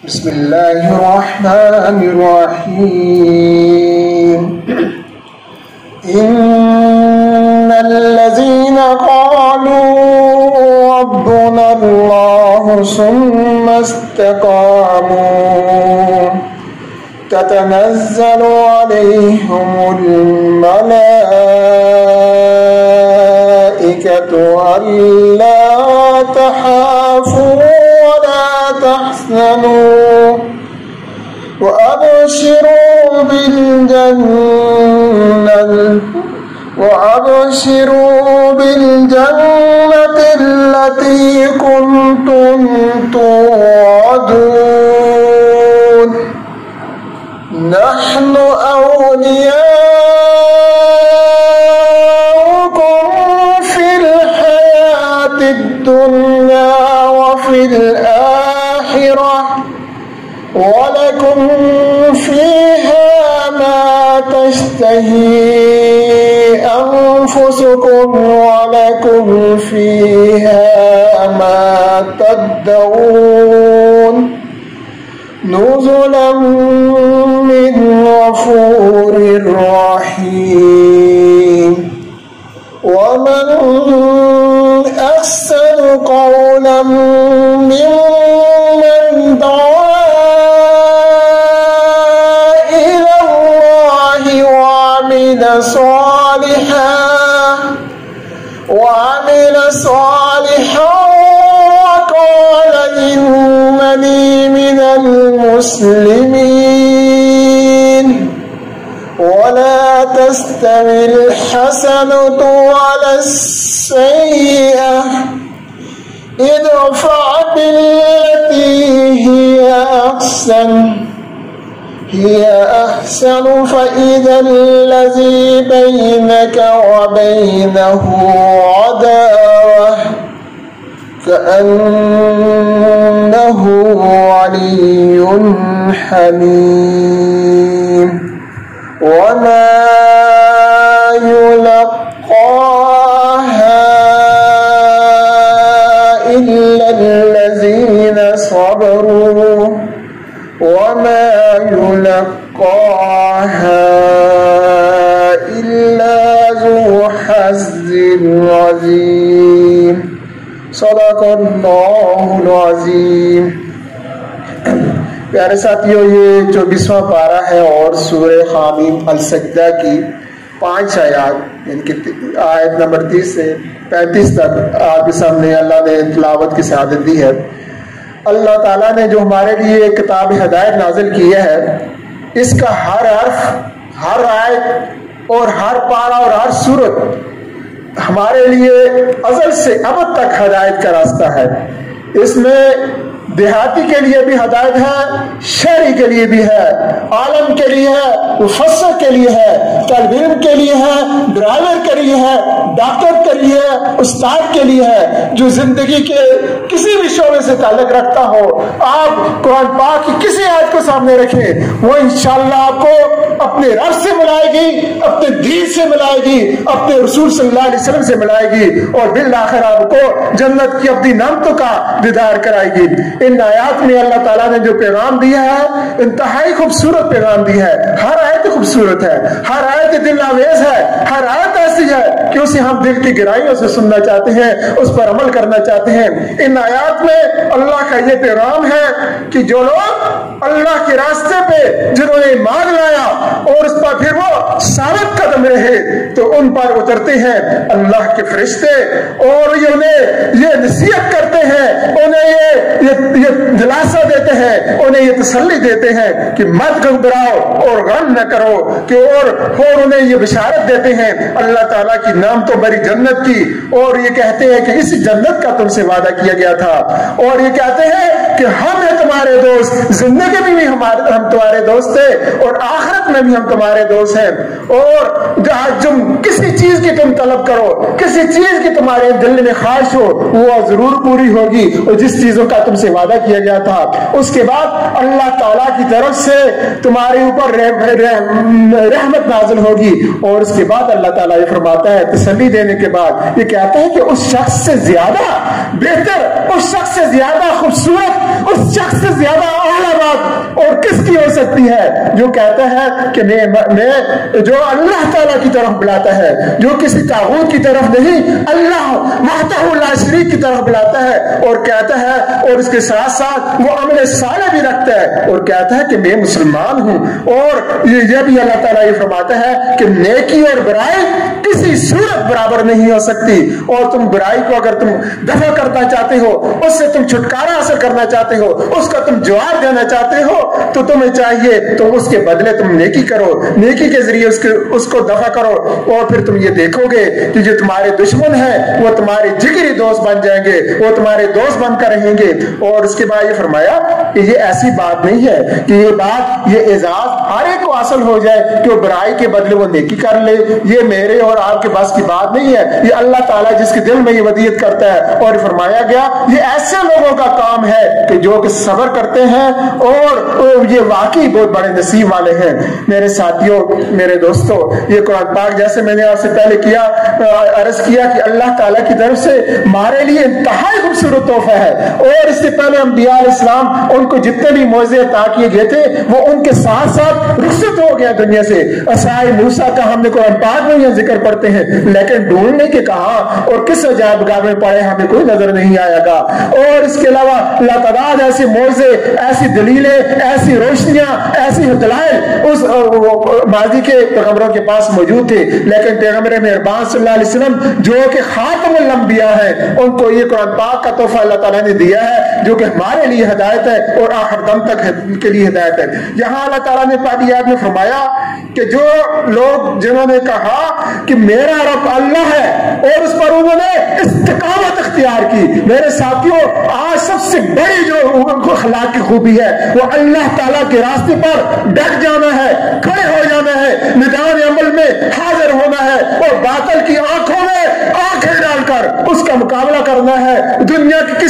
بسم الله الرحمن الرحيم إن الذين قالوا ربنا الله ثم استقاموا تتنزل عليهم الملائكة ألا تخافوا ولا تحزنوا وأبشروا بالجنة التي كنتم توعدون نحن أولياؤكم في الحياة الدنيا وفي الآخرة ولكم فيها ما تشتهي أنفسكم ولكم فيها ما تدعون نزلا من غفور رحيم ومن أحسن قولا ممن دعا إلى الله وعمل صالحا وقال إنني من المسلمين ولا تستوي الحسنة ولا السيئة ادفع بالتي هي أحسن فإذا الذي بينك وبينه عداوة كأنه ولي حميم وما يلقاها إلا الذين صبروا وما يلقاها إلا ذو حظ عظيم صدق اللہ العظیم۔ پیارے ساتھیوں، یہ 24واں پارہ ہے اور سورہ حامیم السجدہ کی 5 آیات، یعنی کہ آیت نمبر 30 سے 35 تک آپ کے سامنے اللہ نے تلاوت کی سعادت دی ہے۔ اللہ تعالیٰ نے جو ہمارے لیے کتاب ہدایت نازل کی ہے، اس کا ہر حرف، ہر آیت اور ہر پارہ اور ہر سورت ہمارے لیے ازل سے ابد تک ہدایت کا راستہ ہے۔ اس میں دیہاتی کے لیے بھی ہدایت ہے، شہری کے لیے بھی ہے، عالم کے لیے ہے، مفسر کے لیے ہے، طالب علم کے لیے ہے، ڈرائیور کے لیے ہے، ڈاکٹر کے لیے ہے، استاد کے لیے ہے۔ جو زندگی کے کسی بھی شعبے سے تعلق رکھتا ہو، آپ قرآن پاک کی کسی آیت کو سامنے رکھیں، وہ انشاءاللہ آپ کو اپنے رب سے ملائے گی، اپنے دین سے ملائے گی، اپنے رسول صلی اللہ علیہ وسلم سے ملائے گی، اور بالآخر آپ کو جنت کی اپنی نعمتوں کا دیدار کرائے گی۔ ان آیات میں اللہ تعالیٰ نے جو پیغام دیا ہے، انتہائی خوبصورت پیغام دیا ہے۔ ہر آیت خوبصورت ہے، ہر آیت دل آویز ہے، ہر آیت ایسی ہے کہ اسے ہم دل کی گہرائیوں سے سننا چاہتے ہیں، اس پر عمل کرنا چاہتے ہیں۔ ان آیات میں اللہ کا یہ پیغام ہے کہ جو لوگ اللہ کے راستے پہ جنہوں نے ایمان لایا اور اس پر پھر وہ ثابت قدم رہے، تو ان پر اترتے ہیں اللہ کے فرشتے اور انہیں یہ نصیحت کرتے ہیں، انہیں یہ دلاسا دیتے ہیں، انہیں یہ تسلی دیتے ہیں کہ مت گھبراؤ اور غم نہ کرو، کہ اور انہیں یہ بشارت دیتے ہیں اللہ تعالیٰ کی نعمتوں بری جنت کی، اور یہ کہتے ہیں کہ اس جنت کا تم سے وعدہ کیا گیا تھا، اور یہ کہتے ہیں کہ ہم ہیں تمہارے دوست، زندگی میں بھی ہم تمہارے دوست تھے اور آخرت میں بھی ہم تمہارے دوست ہیں، اور جہاں تم کسی چیز کی تم طلب کرو، کسی چیز کی تمہارے دل میں خواہش ہو، وہ ضرور پوری ہوگی، اور جس چیزوں کا تم سے وعدہ کیا گیا تھا اس کے بعد اللہ تعالیٰ کی طرف سے تمہارے اوپر رحمت نازل ہوگی۔ اور اس کے بعد اللہ تعالیٰ یہ فرماتا ہے تسلی دینے کے بعد، یہ کہتا ہے کہ اس شخص سے زیادہ بہتر، اس شخص سے زیادہ خوبصورت، اس شخص سے زیادہ اعلیٰ بات اور کس کی ہو سکتی ہے جو کہتا ہے کہ میں جو اللہ تعالیٰ کی طرف بلاتا ہے, جو کسی طاغوت کی طرف نہیں, اللہ وحدہ لا شریک کی طرف بلاتا ہے, اور کہتا ہے اور اس کے ساتھ ساتھ وہ عمل صالح بھی رکھتا ہے اور کہتا ہے کہ میں مسلمان ہوں. اور یہ بھی اللہ تعالیٰ یہ فرماتا ہے کہ نیکی اور برائی کسی صورت برابر نہیں ہو سکتی, اور تم برائی کو اگر تم دفع کرنا چاہتے ہو, اس سے تم چھٹکارا حاصل کرنا چاہتے ہو, اس کا تم جواب دینا چاہتے ہو, تو تمہیں چاہیے تم اس کے بدلے تم نیکی کرو, نیکی کے ذریعے اس کو دفع کرو, اور پھر تم یہ دیکھو گے کہ جو تمہارے دشمن ہیں وہ تمہارے جگری دوست بن جائیں گے, وہ تمہارے دوست بن کر رہیں گے. اور اس کے بعد یہ فرمایا کہ یہ ایسی بات نہیں ہے کہ یہ بات یہ اعزاز ہر ایک کو حاصل ہو جائے کہ وہ برائی کے بدلے وہ نیکی کر لے, یہ میرے اور آپ کے بس کی بات نہیں ہے, یہ اللہ تعالیٰ جس کے دل میں یہ ودیت کرتا ہے. اور فرمایا گیا یہ ایسے لوگوں کا کام ہے کہ جو کہ صبر کرتے ہیں اور یہ واقعی بہت بڑے نصیب والے ہیں. میرے ساتھیوں, میرے دوستوں, یہ قرآن پاک جیسے میں نے آپ سے پہلے عرض کیا کہ اللہ تعالیٰ کی طرف سے ہمارے لیے انتہائی خوبصورت تحفہ ہے. اور اس سے پہلے انبیاء علیہ السلام ان کو جتنے بھی معجزے عطا کیے گئے تھے وہ ان کے ساتھ ساتھ رخصت ہو گیا دنیا سے. عصائے موسیٰ کا ہم نے قرآن پاک میں یہ ذکر پڑھتے ہیں, لیکن ڈھونڈنے کے کہا اور کس عجائب گاہ میں پڑھے ہمیں کوئی نظر نہیں آیا گا. اور اس کے علاوہ لاتعداد ایسے معجزے, ایسی دلیلیں, ایسی روشنیاں, ایسی دلائل اس ماضی کے پیغمبروں کے پاس موجود تھے, لیکن پیغمبر مہربان صلی اللہ علیہ وسلم جو کہ خاتم الانبیاء ہیں, ان کو یہ قرآن پاک کا تحفہ اللہ تعالیٰ نے دیا ہے جو کہ ہمارے لیے ہدایت ہے اور آخر دم تک کے لیے ہدایت ہے. یہاں اللہ تعالیٰ نے پہلی آیت میں فرمایا کہ جو لوگ جنہوں نے کہا کہ میرا رب اللہ ہے اور اس پر انہوں نے استقامت اختیار کی, میرے ساتھیوں آج سب سے بڑی جو اخلاق کی خوبی ہے وہ اللہ تعالیٰ کے راستے پر ڈٹ جانا ہے, کھڑے ہو جانا ہے, میدان عمل میں حاضر ہونا ہے اور باطل کی آنکھوں میں آنکھیں ڈال کر اس کا مقابلہ کرنا ہے. دنیا کی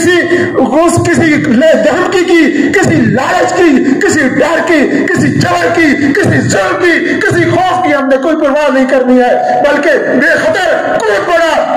کسی دھمکی کی, کسی لالچ کی, کسی ڈر کی, کسی چور کی, کسی ظلم کی, کسی خوف کی ہم نے کوئی پرواہ نہیں کرنی ہے, بلکہ بے خطر بہت بڑا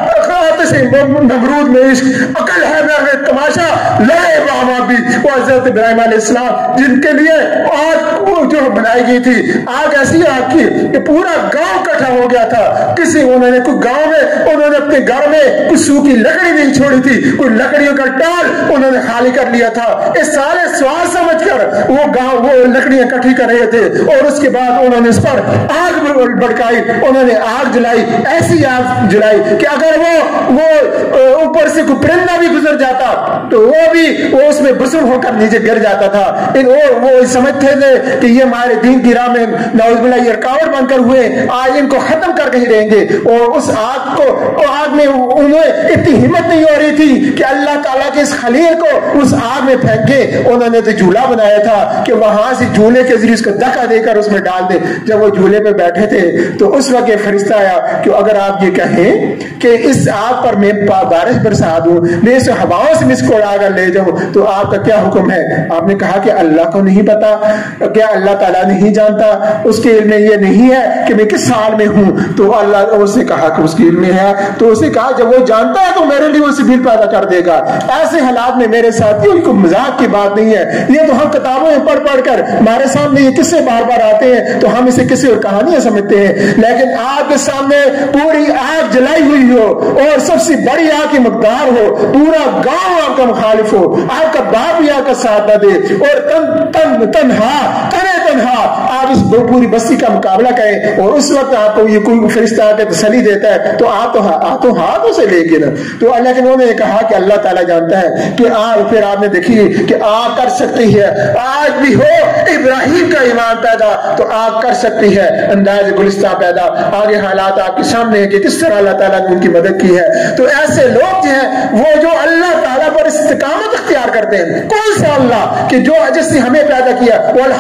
نمرود میں عشق عقل ہے میں تماشا لڑے وہاں بھی وہ حضرت ابراہیم علیہ السلام جن کے لیے آگ وہ جو بنائی گئی تھی, آگ ایسی آگ کی کہ پورا گاؤں کٹھا ہو گیا تھا. انہوں نے کوئی گاؤں میں انہوں نے اپنے گھر میں کوئی سوکھی لکڑی نہیں چھوڑی تھی, کوئی لکڑیوں کا ٹال انہوں نے خالی کر لیا تھا. اس سارے سوال سمجھ کر وہ لکڑیاں اکٹھی کر رہے تھے اور اس کے بعد انہوں نے اس پر آگ بڑکائی, انہوں نے آگ جلائی, ایسی آگ جلائی کہ اگر وہ اوپر سے کوئی پرندہ بھی گزر جاتا تو وہ اس میں بسر ہو کر نیچے گر جاتا تھا. وہ سمجھتے تھے کہ یہ ہمارے دین کی راہ میں نعوذ باللہ یہ رکاوٹ بن کر ہوئے, آج ان کو ختم کر کے ہی رہیں گے. اور اس آگ میں انہیں اتنی ہمت نہیں ہو رہی تھی کہ اللہ تعالیٰ کے اس خلیل کو اس آگ میں پھینکے. انہوں نے تو جھولا بنایا تھا کہ وہاں سے جھولے کے ذریعے اس کو دھکا دے کر اس میں ڈال دے. جب وہ جھولے پہ بیٹھے تھے تو اس وقت یہ فرشتہ آیا کہ اگر آپ یہ کہیں کہ اس آگ پر میں بارش برسا دوں, میں اس ہواؤں سے اس کو اڑا کر لے جاؤں, تو آپ کا کیا حکم ہے؟ آپ نے کہا کہ اللہ کو نہیں پتا, کیا اللہ تعالیٰ نہیں جانتا, اس کے علم میں یہ نہیں ہے کہ میں کس سال میں ہوں؟ تو اللہ اس نے کہا کہ اس کے علم میں ہے. تو اس نے کہا جب وہ جانتا ہے تو میرے لیے وہ سبیل پیدا کر دے گا. ایسے حالات میں میرے ساتھیوں کو مذاق کی بات نہیں ہے, یہ تو ہم کتابوں میں پڑھ کر ہمارے سامنے یہ قصے بار بار آتے ہیں تو ہم اسے قصے اور کہانیاں سمجھتے ہیں, لیکن آپ کے سامنے پوری آگ جلائی ہوئی ہو اور سب سے بڑی آگ کی مقدار ہو, پورا گاؤں آپ کا مخالف ہو, آپ کا باپ بھی آپ کا ساتھ نہ دے اور تنہا آپ اس پوری بستی کا مقابلہ کریں, اور اس وقت آپ کو یہ کوئی فرشتہ آ کے تسلی دیتا ہے تو آپ تو ہاتھوں سے لے کے نا. تو اللہ کے انہوں نے کہا کہ اللہ تعالیٰ جانتا ہے کہ پھر آپ نے دیکھی کہ آپ کر سکتی ہے, آج بھی ہو ابراہیم کا ایمان پیدا تو آپ کر سکتی ہے انداز گلستہ پیدا. آگے حالات آپ کے سامنے ہیں کہ کس طرح اللہ تعالیٰ نے ان کی مدد کی ہے. تو ایسے لوگ جو ہیں وہ جو اللہ تعالیٰ پر استقامت اختیار کرتے ہیں, کون سا اللہ کہ جو جس نے ہمیں پیدا کیا,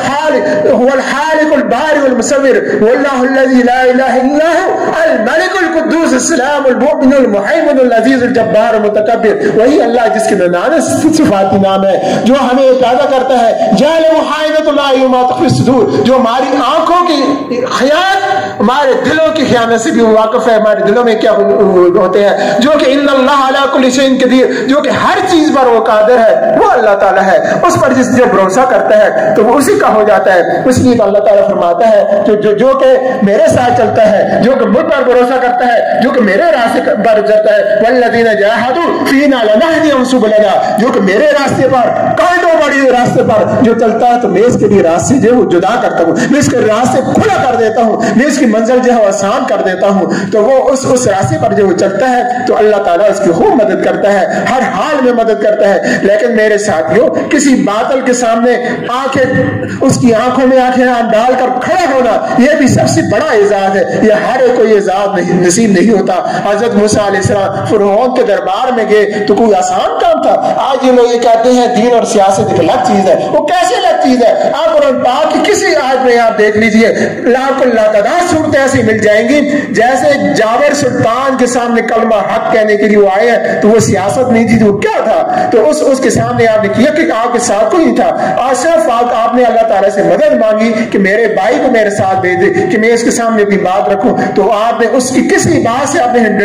والخالق البارئ المصور واللہ الذی لا الہ الا هو الملک القدوس السلام المؤمن المہیمن العزیز الجبار المتکبر, وہی اللہ جس کے 99 صفاتی نام ہے, جو ہمیں پیدا کرتا ہے, جعل حائنۃ اللہ وما تخفی الصدور, جو ہماری آنکھوں کی خیانت, ہمارے دلوں کی خیانت سے بھی واقف ہے, ہمارے دلوں میں کیا ہوتے ہیں, جو کہ ان اللہ علی کل شیء قدیر، جو کہ ہر چیز پر وہ قادر ہے، وہ اللہ تعالیٰ ہے، اس پر جس جو بھروسہ کرتا ہے تو وہ اسی کا ہو جاتا ہے۔ اس لیے تو اللہ تعالیٰ فرماتا ہے جو کہ میرے ساتھ چلتا ہے، جو کہ مجھ پر بھروسہ کرتا ہے، جو کہ میرے راستے پر چلتا ہے، والذین جاہدوا فینا لنہدیہم سبلنا، جو کہ میرے راستے پر کانٹوں بڑی راستے پر جو چلتا ہے تو میں اس کے لیے راستے جو ہے جدا کرتا ہوں، میں اس کے راستے کھلا کر دیتا ہوں، میں اس کی منزل جو ہے آسان کر دیتا ہوں۔ تو وہ اس راستے پر جو چلتا ہے تو اللہ تعالیٰ اس کی خوب مدد کرتا ہے، ہر حال میں مدد کرتا ہے۔ لیکن میرے ساتھیوں، کسی باطل کے سامنے اس کی آنکھوں میں آنکھیں ڈال کر کھڑا ہونا یہ بھی سب سے بڑا اعزاز ہے، یہ ہر ایک کو یہ اعزاز نصیب نہیں ہوتا۔ حضرت موسیٰ علیہ السلام فرعون کے دربار میں گئے تو کوئی آسان کام تھا؟ آج یہ لوگ یہ کہتے ہیں دین اور سیاست ایک الگ چیز ہے، وہ کیسے الگ چیز ہے؟ آپ قرآن پاک کی کسی آیت میں آپ دیکھ لیجئے، اللہ تعداد صورتیں ایسی مل جائیں گی جیسے جابر سلطان کے سامنے کلمہ حق کہنے کے لیے وہ آئے ہیں تو وہ سیاست نہیں تھی، تو وہ کیا تھا؟ تو اس کے سامنے آپ نے کیا کہ آپ کے ساتھ کوئی نہیں تھا، اور صرف آپ نے اللہ تعالیٰ سے مدد مانگی کہ میرے بھائی کو میرے ساتھ بھیج دے کہ میں اس کے سامنے اپنی بات رکھوں، تو آپ نے اس کی کسی بات سے آپ نے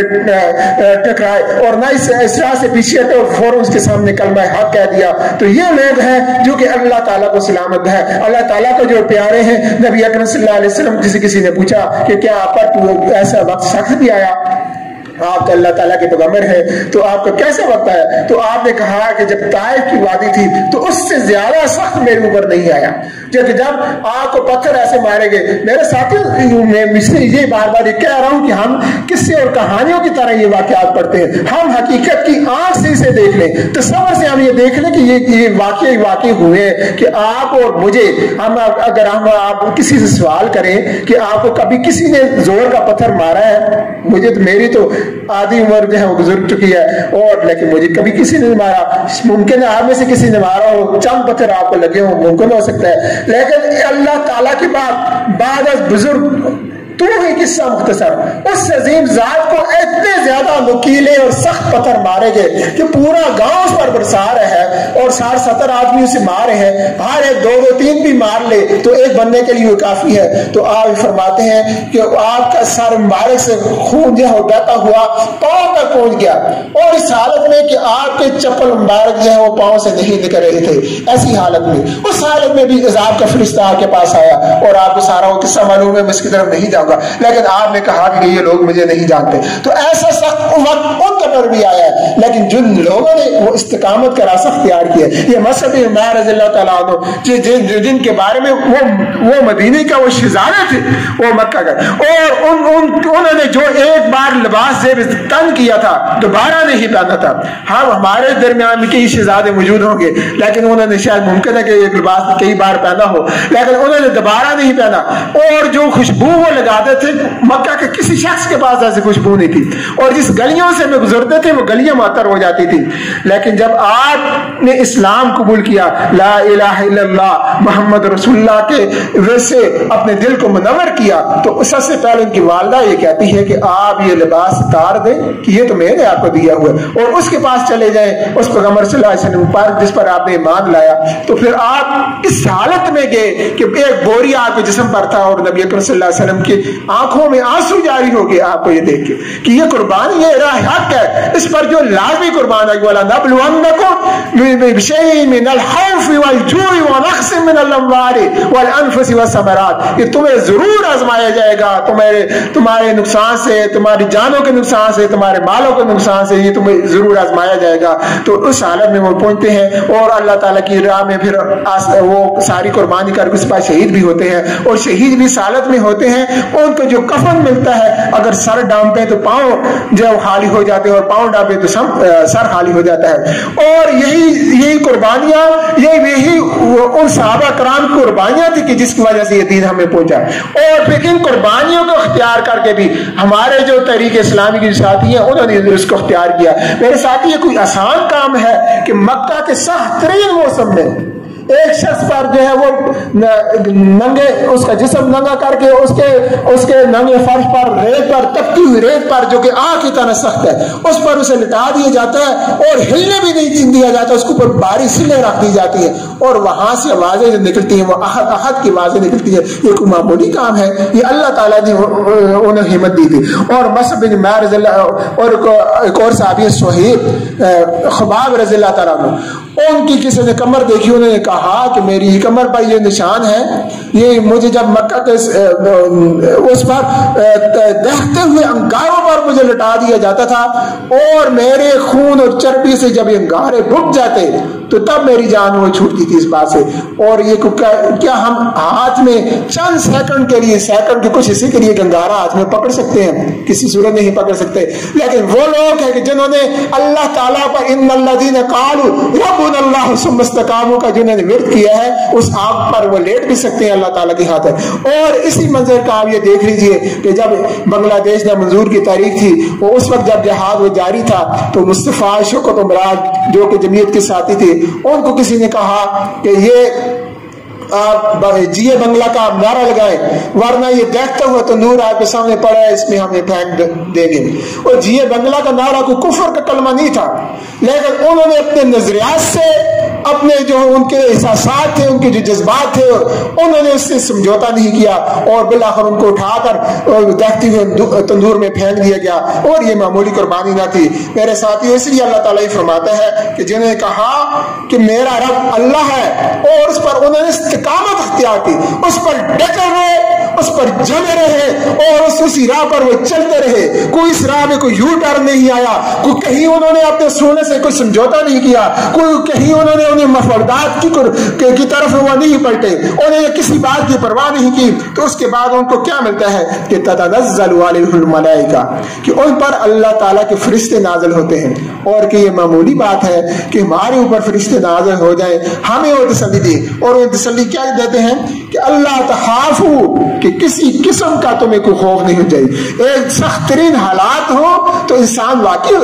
ٹکرائے اور نہ اس طرح سے پیچھے ہٹے اور فوراً اس کے سامنے کلمہ حق کہہ دیا۔ تو یہ لوگ ہیں جو کہ اللہ تعالیٰ کو سلامت ہے، اللہ تعالیٰ کو جو پیارے ہیں۔ نبی اکرم صلی اللہ علیہ وسلم کسی نے پوچھا کہ کیا آپ پر ایسا وقت سخت بھی آیا؟ آپ تو اللہ تعالیٰ کے پیغمبر ہیں تو آپ کو کیسے وقت ہے؟ تو آپ نے کہا کہ جب طائف کی وادی تھی تو اس سے زیادہ سخت میرے اوپر نہیں آیا، جب آپ کو پتھر ایسے مارے گئے۔ میرے ساتھیوں، میں یہ بار بار یہ کہہ رہا ہوں کہ ہم قصے اور کہانیوں کی طرح یہ واقعات پڑھتے ہیں، ہم حقیقت کی آنکھ سے اسے دیکھ لیں، تصور سے ہم یہ دیکھ لیں کہ یہ واقع ہوئے ہیں کہ آپ اور مجھے، اگر آپ کسی سے سوال کریں کہ آپ کو کبھی کسی نے زور کا پتھر مارا ہے؟ مجھے تو میری تو آدھی عمر جو ہے وہ گزر چکی ہے، اور لیکن مجھے کبھی کسی نے مارا۔ ممکن ہے آپ میں سے کسی نے مارا ہو، چند پتھر آپ کو لگے ہوں، ممکن ہو سکتا ہے، لیکن اللہ تعالیٰ کی بعد از بزرگ تو ہی قصہ مختصر، اس عظیم ذات کو اتنے زیادہ نکیلے اور سخت پتھر مارے گئے کہ پورا گاؤں اس پر برسا رہا ہے، اور 60-70 آدمی اسے مار رہے ہیں، ہر ایک 2-3 بھی مار لے تو ایک بندے کے لیے وہ کافی ہے۔ تو آپ فرماتے ہیں کہ آپ کا سر مبارک سے خون جو ہے بہتا ہوا پاؤں تک پہنچ گیا، اور اس حالت میں کہ آپ کے چپل مبارک جو ہے وہ پاؤں سے نہیں نکل رہے تھے۔ ایسی حالت میں، اس حالت میں بھی عذاب کا فرشتہ آپ کے پاس آیا، اور آپ کو سارا وہ قصہ معلوم ہے، میں اس کی طرف نہیں جاؤں، لیکن آپ نے کہا کہ یہ لوگ مجھے نہیں جانتے۔ تو ایسا سخت وقت ان کے پر بھی آیا ہے، لیکن جن لوگوں نے وہ استقامت کا راستہ اختیار کیا، یہ مصعب بن عمیر رضی اللہ تعالیٰ عنہ جن کے بارے میں وہ مدینے کا وہ شہزادہ تھے، وہ مکہ کا، اور انہوں نے جو ایک بار لباس زیب تن کیا تھا دوبارہ نہیں پہنا تھا۔ ہاں ہمارے درمیان میں کئی شہزادے موجود ہوں گے، لیکن انہوں نے شاید ممکن ہے کہ ایک لباس کئی بار پہنا ہو، لیکن انہوں نے دوبارہ نہیں پہنا، اور جو خوشبو وہ لگاتے تھے مکہ کے کسی شخص کے پاس ایسی خوشبو نہیں تھی، اور جس گلیوں سے میں گزرتے تھے وہ گلیاں معطر ہو جاتی تھی۔ لیکن جب آپ نے اسلام قبول کیا، لا الہ الا اللہ محمد رسول اللہ کے ویسے اپنے دل کو منور کیا، تو سب سے پہلے ان کی والدہ یہ کہتی ہے کہ آپ یہ لباس اتار دیں کہ یہ تو میں نے آپ کو دیا ہوا ہے، اور اس کے پاس چلے جائیں، اس پیغمبر صلی اللہ علیہ وسلم پر جس پر آپ نے ایمان لایا۔ تو پھر آپ اس حالت میں گئے کہ ایک بوری آپ کے جسم پر تھا، اور نبی اکرم صلی اللہ علیہ وسلم کی آنکھوں میں آنسو جاری ہو گئے آپ کو یہ دیکھ کے کہ یہ قربانی، یہ راہ حق ہے، اس پر جو لازمی قربان ہے، وَلَا نَبْلُوَنَّكُم بِشَيْءٍ مِّنَ الْخَوْفِ وَالْجُوعِ وَنَقْصٍ مِّنَ الْأَمْوَالِ وَالْأَنفُسِ وَالثَّمَرَاتِ، یہ تمہیں ضرور آزمایا جائے گا، تمہارے نقصان سے، تمہاری جانوں کے نقصان سے، تمہارے مالوں کے نقصان سے، یہ تمہیں ضرور آزمایا جائے گا۔ تو اس حالت میں وہ پہنچتے ہیں، اور اللہ تعالیٰ کی راہ میں پھر وہ ساری قربانی کر کے اس پر شہید بھی ہوتے ہیں، اور شہید بھی اس حالت میں ہوتے ہیں ان کو جو کفن ملتا ہے، اگر سر ڈانپے تو پاؤں جو خالی ہو جاتے ہیں، اور پاؤں ڈانپے تو سر خالی ہو جاتا ہے۔ اور یہی قربانیاں، یہی ان صحابہ کرام کی قربانیاں تھی کہ جس کی وجہ سے یہ دین ہمیں پہنچا۔ اور پھر ان قربانیوں کو اختیار کر کے بھی ہمارے جو تحریک اسلامی کے ساتھی ہیں انہوں نے اس کو اختیار کیا۔ میرے ساتھی، یہ کوئی آسان کام ہے کہ مکہ کے سخت ترین موسم میں ایک شخص پر جو ہے وہ ننگے اس کا جسم ننگا کر کے اس کے ننگے فرش پر ریت پر تپتی ہوئی ریت پر جو کہ آگ کی طرح سخت ہے اس پر اسے لٹا دیا جاتا ہے اور ہلنے بھی نہیں دیا جاتا، اس کے اوپر باری سلیں رکھ دی جاتی ہیں اور وہاں سے آوازیں جو نکلتی ہیں وہ احد احد کی آوازیں نکلتی ہیں. یہ کوئی معمولی کام ہے، یہ اللہ تعالیٰ نے انہیں ہمت دی تھی. اور مصعب بن عمیر رضی اللہ اور ایک اور صحابی سہیب خباب رضی اللہ تعالیٰ عنہ، ان کی کسی نے کمر دیکھی، انہوں نے کہا کہ میری کمر پر یہ نشان ہے، یہ مجھے جب مکہ کے اس پر دہتے ہوئے انگاروں پر مجھے لٹا دیا جاتا تھا اور میرے خون اور چربی سے جب یہ انگارے بھٹ جاتے تو تب میری جان وہ چھوٹتی تھی اس بات سے. اور یہ کیا ہم ہاتھ میں چند سیکنڈ کے لیے، سیکنڈ کے کچھ حصے کے لیے انگارہ ہاتھ میں پکڑ سکتے ہیں؟ کسی صورت نہیں پکڑ سکتے. لیکن وہ لوگ ہیں کہ جنہوں نے اللہ تعالیٰ پر ان الذین قالوا ربنا اللہ ثم استقاموا کا جنہوں نے ورد کیا ہے، اس آگ پر وہ لیٹ بھی سکتے ہیں اللہ تعالیٰ کی خاطر. اور اسی منظر کا آپ یہ دیکھ لیجئے کہ جب بنگلہ دیش میں منظور کی تاریخ تھی، وہ اس وقت جب جہاد وہ جاری تھا تو مصطفیٰ شوکت امراض جو کہ جمعیت کے ساتھی تھے، ان کو کسی نے کہا کہ یہ آپ جیے بنگلہ کا آپ نعرہ لگائیں ورنہ یہ دیکھتا ہوا تندور آپ کے سامنے پڑا ہے، اس میں ہمیں پھینک دیں گے. اور جیے بنگلہ کا نعرہ کوئی کفر کا کلمہ نہیں تھا، لیکن انہوں نے اپنے نظریات سے، اپنے جو ان کے احساسات تھے، ان کے جو جذبات تھے، انہوں نے اس سے سمجھوتا نہیں کیا اور بالآخر ان کو اٹھا کر دیکھتے ہوئے تندور میں پھینک دیا گیا. اور یہ معمولی قربانی نہ تھی میرے ساتھی. اس لیے اللہ تعالیٰ فرماتا ہے کہ جنہوں نے کہا کہ میرا رب اللہ ہے اور اس پر انہوں نے استقامت اختیار کی، اس پر ڈٹے رہے، اس پر جمے رہے اور اسی راہ پر وہ چلتے رہے. کوئی اس راہ میں کوئی یو ٹرن نہیں آیا، کوئی کہیں انہوں نے اپنے سونے سے کوئی سمجھوتا نہیں کیا، کوئی کہیں انہوں نے انہیں مفردات کی طرف وہ نہیں پلٹے، انہوں نے کسی بات کی پرواہ نہیں کی. تو اس کے بعد ان کو کیا ملتا ہے کہ تتنزل علیہم الملائکہ، کہ ان پر اللہ تعالیٰ کے فرشتے نازل ہوتے ہیں. اور کہ یہ معمولی بات ہے کہ ہمارے اوپر فرشتے نازل ہو جائیں، ہمیں وہ تسلی دی. اور وہ تسلی کیا دیتے ہیں کہ اللہ تخافوا، کہ کسی قسم کا تمہیں کوئی خوف نہیں ہو جائے. ایک سخت ترین حالات ہو تو انسان واقعی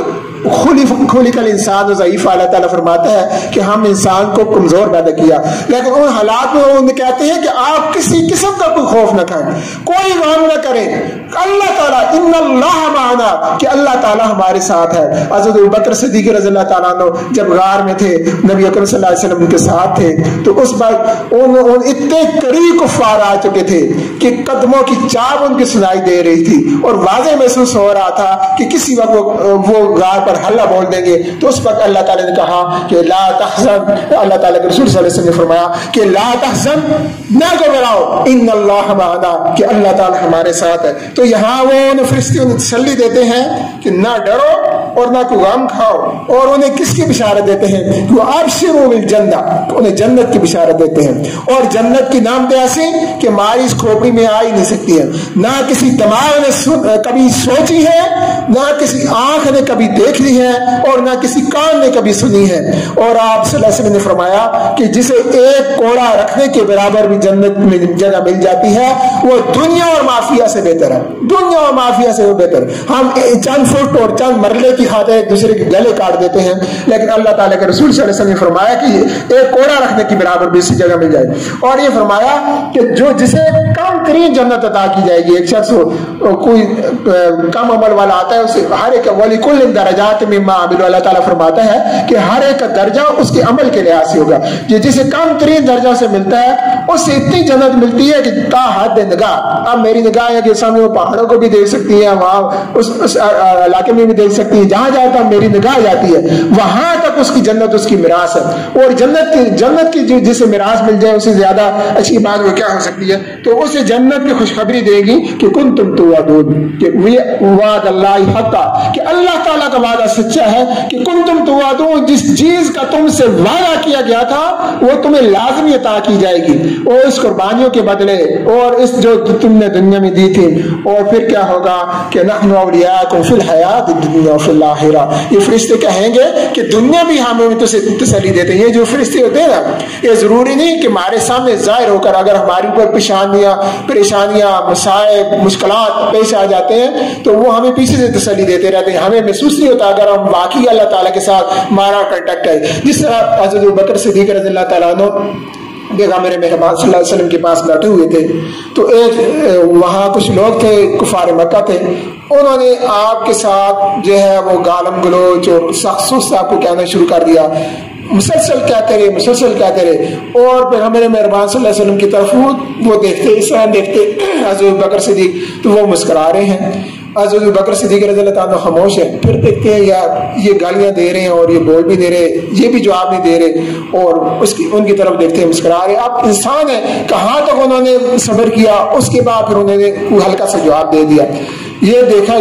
خلق الانسان ضعیف. اللہ تعالیٰ فرماتا ہے کہ ہم انسان کو کمزور پیدا کیا، لیکن ان حالات میں وہ کہتے ہیں کہ آپ کسی قسم کا کوئی خوف نہ کھائیں، کوئی غم نہ کریں. اللہ تعالیٰ ان اللہ معنا، کہ اللہ تعالیٰ ہمارے ساتھ ہے. حضرت ابوبکر صدیق رضی اللہ تعالیٰ عنہ جب غار میں تھے، نبی اکرم صلی اللہ علیہ وسلم ان کے ساتھ تھے، تو اس وقت اتنے قریب کفار آ چکے تھے کہ قدموں کی چاب ان کی سنائی دے رہی تھی اور واضح محسوس ہو رہا تھا کہ کسی وقت وہ غار پر حلہ بول دیں گے. تو اس وقت اللہ تعالیٰ نے کہا کہ لا تحزن، اللہ تعالیٰ کے رسول صلی اللہ علیہ وسلم نے فرمایا کہ لا تحزن، نہ گھبراؤ، ان اللہ معنا، کہ اللہ تعالیٰ ہمارے ساتھ ہے. تو یہاں وہ انہیں فرشتے انہیں تسلی دیتے ہیں کہ نہ ڈرو اور نہ کوئی غم کھاؤ. اور انہیں کس کی بشارت دیتے ہیں کہ وہ ابشروا بالجنہ، انہیں جنت کی بشارت دیتے ہیں. اور جنت کی نام پہ ایسی کہ ہماری اس کھوپڑی میں آ ہی نہیں سکتی ہے، نہ کسی دماغ نے کبھی سوچی ہے، نہ کسی آنکھ نے کبھی دیکھ لی ہے اور نہ کسی کان نے کبھی سنی ہے. اور آپ صلی اللہ علیہ وسلم نے فرمایا کہ جسے ایک کوڑا رکھنے کے برابر بھی جنت میں جگہ مل جاتی ہے، وہ دنیا اور مافیا سے بہتر ہے. دنیا اور مافیا سے وہ بہتر. ہم چند فٹ اور چند مرلے کی خاطر ایک دوسرے کے گلے کاٹ دیتے ہیں، لیکن اللہ تعالیٰ کے رسول صلی اللہ علیہ وسلم نے فرمایا کہ ایک کوڑا رکھنے کی برابر بھی اسی جگہ مل جائے. اور یہ فرمایا کہ جو جسے کم ترین جنت عطا کی جائے گی، ایک شخص کوئی کم عمل والا آتا ہے، اسے ہر ایک وَلِكُلٍّ دَرَجَاتٍ مِّمَّا عَمِلُوا، اللہ تعالیٰ فرماتا ہے کہ ہر ایک کا درجہ اس کے عمل کے لحاظ سے ہوگا. جسے کم ترین درجہ سے ملتا ہے اس سے اتنی جنت ملتی ہے کہ تا حد نگاہ. اب میری نگاہ ہے کہ سامنے وہ پہاڑوں کو بھی دیکھ سکتی ہیں، وہاں اس علاقے میں بھی دیکھ سکتی ہیں، جہاں جہاں تک میری نگاہ جاتی ہے وہاں تک اس کی جنت اس کی میراث ہے. اور جنت کی جسے میراث مل جائے اسے زیادہ اچھی بات وہ کیا ہو سکتی ہے. تو اسے جنت کی خوشخبری دے گی کہ کنتم توعدون، کہ وعد اللہ حقا، کہ اللہ تعالیٰ کا وعدہ سچا ہے کہ کنتم توعدون، جس چیز کا تم سے وعدہ کیا گیا تھا وہ تمہیں لازمی عطا کی جائے گی، اور اس قربانیوں کے بدلے اور اس جو تم نے دنیا میں دی تھی. اور پھر کیا ہوگا کہ نحن اولیاءکم فی الحیات الدنیا وفی الآخرہ. یہ فرشتے کہیں گے کہ دنیا بھی ہمیں تسلی دیتے ہیں. یہ جو فرشتے ہوتے ہیں نا، یہ ضروری نہیں کہ ہمارے سامنے ظاہر ہو کر اگر ہمارے اوپر پریشانیاں مسائل مشکلات پیش آ جاتے ہیں تو وہ ہمیں پیچھے سے تسلی دیتے رہتے ہیں. ہمیں محسوس نہیں ہوتا اگر ہم واقعی اللہ تعالیٰ کے ساتھ ہمارا کنٹیکٹ ہے. جس طرح حضرت ابوبکر صدیق رضی اللہ تعالیٰ عنہ پیغمبر مہربان صلی اللہ علیہ وسلم کے پاس بیٹھے ہوئے تھے تو ایک وہاں کچھ لوگ تھے کفار مکہ تھے. انہوں نے آپ کے ساتھ جو ہے وہ گالم گلوچ اور سخت سست آپ کو کہنا شروع کر دیا. مسلسل کہتے رہے اور پیغمبر مہربان صلی اللہ علیہ وسلم کی طرف وہ دیکھتے اس طرح دیکھتے حضرت ابوبکر صدیق تو وہ مسکرا رہے ہیں. حضرت ابوبکر صدیق رضی اللہ تعالیٰ خاموش ہے. پھر دیکھتے ہیں یار یہ گالیاں دے رہے ہیں اور یہ بول بھی دے رہے, یہ بھی جواب نہیں دے رہے اور ان کی طرف دیکھتے ہیں مسکرا رہے. اب انسان ہے کہاں تک انہوں نے صبر کیا, اس کے بعد پھر انہوں نے ہلکا سا جواب دے دیا. یہ دیکھا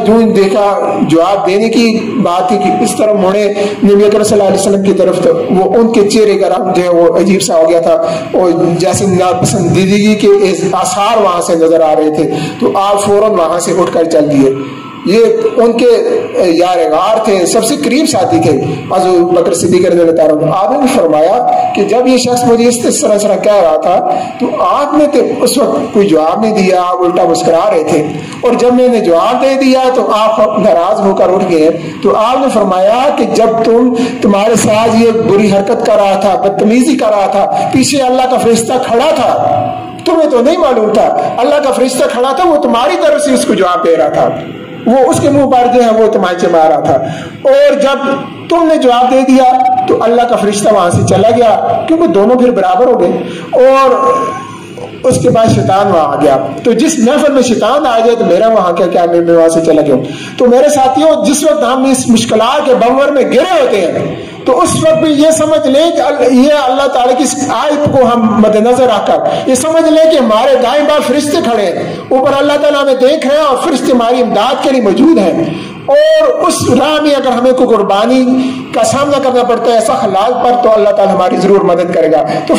جواب دینے کی بات تھی کہ اس طرح مڑے نبی اکرم صلی اللہ علیہ وسلم کی طرف تو وہ ان کے چہرے کا رنگ جو ہے وہ عجیب سا ہو گیا تھا اور جیسے ناپسندیدگی کے آثار وہاں سے نظر آ رہے تھے. تو آپ فوراً وہاں سے اٹھ کر چل دیے. یہ ان کے یار غار تھے, سب سے قریب ساتھی تھے حضرت بکر صدیق رضی اللہ تعالیٰ عنہ. آپ نے فرمایا کہ جب یہ شخص مجھے اس طرح کہہ رہا تھا تو آپ نے تو اس وقت کوئی جواب نہیں دیا, الٹا مسکرا رہے تھے. اور جب میں نے جواب دے دیا تو آپ ناراض ہو کر اٹھ گئے. تو آپ نے فرمایا کہ جب تمہارے ساتھ یہ بری حرکت کر رہا تھا, بدتمیزی کر رہا تھا, پیچھے اللہ کا فرشتہ کھڑا تھا, تمہیں تو نہیں معلوم تھا, اللہ کا فرشتہ کھڑا تھا, وہ تمہاری طرف سے اس کو جواب دے رہا تھا, وہ اس کے منہ پر جو ہے وہ تمانچے مار رہا تھا. اور جب تم نے جواب دے دیا تو اللہ کا فرشتہ وہاں سے چلا گیا, کیونکہ دونوں پھر برابر ہو گئے. اور اس کے بعد شیطان وہاں آ گیا. تو جس محفل میں شیطان آ جائے تو میرا وہاں کیا میں وہاں سے چلا گیا. تو میرے ساتھیوں, جس وقت ہم اس مشکلات کے بنور میں گرے ہوتے ہیں تو اس وقت بھی یہ سمجھ لیں کہ یہ اللہ تعالیٰ کی آیت کو ہم مد نظر رکھ کر یہ سمجھ لیں کہ ہمارے دائیں بائیں فرشتے کھڑے ہیں, اوپر اللہ تعالیٰ ہمیں دیکھ رہے ہیں اور فرشتے ہماری امداد کے لیے موجود ہیں. اور اس راہ میں اگر ہمیں کوئی قربانی کا سامنا کرنا پڑتا ہے ایسا حالات پر تو اللہ تعالیٰ ہماری ضرور مدد کرے گا. تو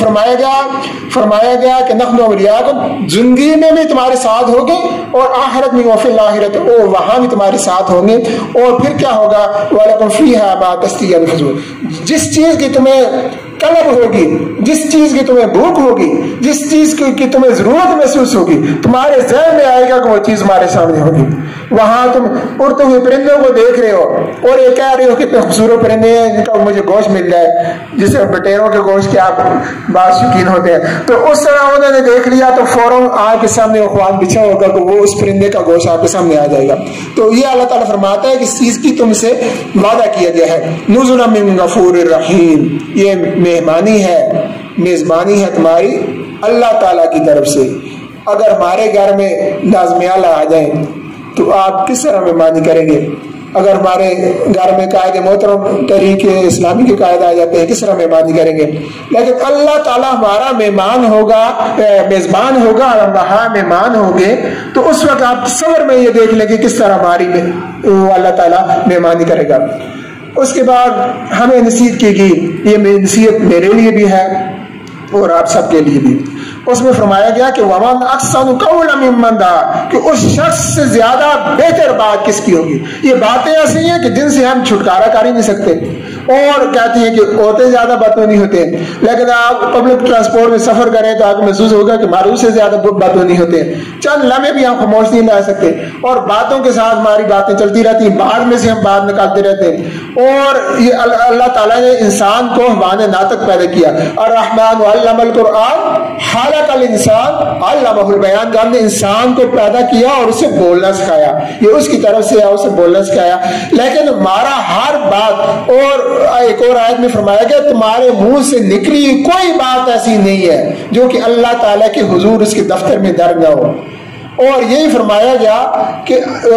فرمایا گیا کہ نحن اولیاءکم, زندگی میں بھی تمہارے ساتھ ہوگے اور آخرت میں وفی الآخرت, اور وہاں بھی تمہارے ساتھ ہوں گے. اور پھر کیا ہوگا, وَلَكُمْ فِيهَا مَا تَشْتَهِي الْأَنْفُسُ, جس چیز کی تمہیں طلب ہوگی, جس چیز کی تمہیں بھوک ہوگی, جس چیز کی تمہیں ضرورت محسوس ہوگی, تمہارے ذہن میں آئے گا کہ وہ چیز ہمارے سامنے ہوگی. وہاں تم اڑتے ہوئے پرندوں کو دیکھ رہے ہو اور یہ کہہ رہے ہو کہ خوبصورت پرندے ہیں جن کا مجھے گوشت مل جائے, جسے بٹیروں کے گوشت کے آپ بعض شوقین ہوتے ہیں. تو اس طرح انہوں نے دیکھ لیا تو فوراً آپ کے سامنے وہ خواب بچھا ہوگا کہ وہ اس پرندے کا گوشت آپ کے سامنے آ جائے گا. تو یہ اللہ تعالیٰ فرماتا ہے کہ اس چیز کی تم سے وعدہ کیا گیا ہے. نزلا من غفور الرحیم, یہ مہمانی ہے, میزبانی ہے تمہاری اللہ تعالیٰ کی طرف سے. اگر ہمارے گھر میں نازم اعلیٰ آ جائیں تو آپ کس طرح مہمانی کریں گے؟ اگر ہمارے گھر میں قائد محترم تحریک اسلامی کے قائد آ جاتے ہیں کس طرح مہمانی کریں گے؟ لیکن اللہ تعالیٰ ہمارا مہمان ہوگا, میزبان ہوگا, اور ہم وہاں مہمان ہوں گے تو اس وقت آپ تصور میں یہ دیکھ لیں گے کس طرح ہماری اللہ تعالیٰ مہمانی کرے گا. اس کے بعد ہمیں نصیحت کی گئی, یہ نصیحت میرے لیے بھی ہے اور آپ سب کے لیے بھی. اس میں فرمایا گیا کہ وَمَنْ أَحْسَنُ قَوْلًا مِمَّنْ دَعَا, کہ اس شخص سے زیادہ بہتر بات کس کی ہوگی. یہ باتیں ایسی ہیں کہ جن سے ہم چھٹکارا کر ہی نہیں سکتے, اور کہتی ہیں کہ عورتیں زیادہ بدتونی ہوتے ہیں, لیکن آپ پبلک ٹرانسپورٹ میں سفر کریں تو آپ کو محسوس ہوگا کہ معروف سے زیادہ بدتونی ہوتے ہیں. چند لمحے بھی ہم خاموش نہیں رہ سکتے اور باتوں کے ساتھ ہماری باتیں چلتی رہتی ہیں, بعد میں سے ہم بات نکالتے رہتے ہیں. اور یہ اللہ تعالیٰ نے انسان کو حیوان ناطق پیدا کیا. الرحمن علم القرآن خلق الانسان علمہ البیان, ہم نے انسان کو پیدا کیا اور اسے بولنا سکھایا, یہ اس کی طرف سے اسے بولنا سکھایا. لیکن ہمارا ہر بات, اور ایک اور آیت میں فرمایا گیا تمہارے منہ سے نکلی کوئی بات ایسی نہیں ہے جو کہ اللہ تعالیٰ کے حضور اس کے دفتر میں درج نہ ہو. اور یہی فرمایا گیا کہ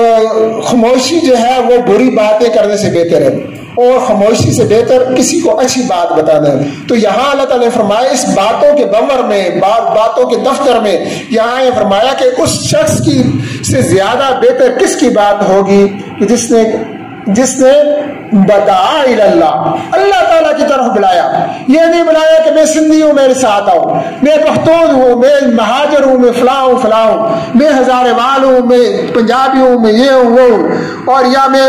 خاموشی جو ہے وہ بری باتیں کرنے سے بہتر ہے اور خاموشی سے بہتر کسی کو اچھی بات بتانا ہے. تو یہاں اللہ تعالیٰ نے فرمایا اس باتوں کے بمر میں, باتوں کے دفتر میں, یہاں یہ فرمایا کہ اس شخص کی سے زیادہ بہتر کس کی بات ہوگی جس نے بدعا اللہ، اللہ تعالیٰ کی طرف بلایا. یہ نہیں بلایا کہ میں سندھی ہوں میرے ساتھ آؤ، میں پختون ہوں، میں مہاجر ہوں، میں فلاں ہوں فلاں ہوں، میں ہزارے وال ہوں، میں پنجابی ہوں، میں یہ ہوں وہ ہوں، اور یا میں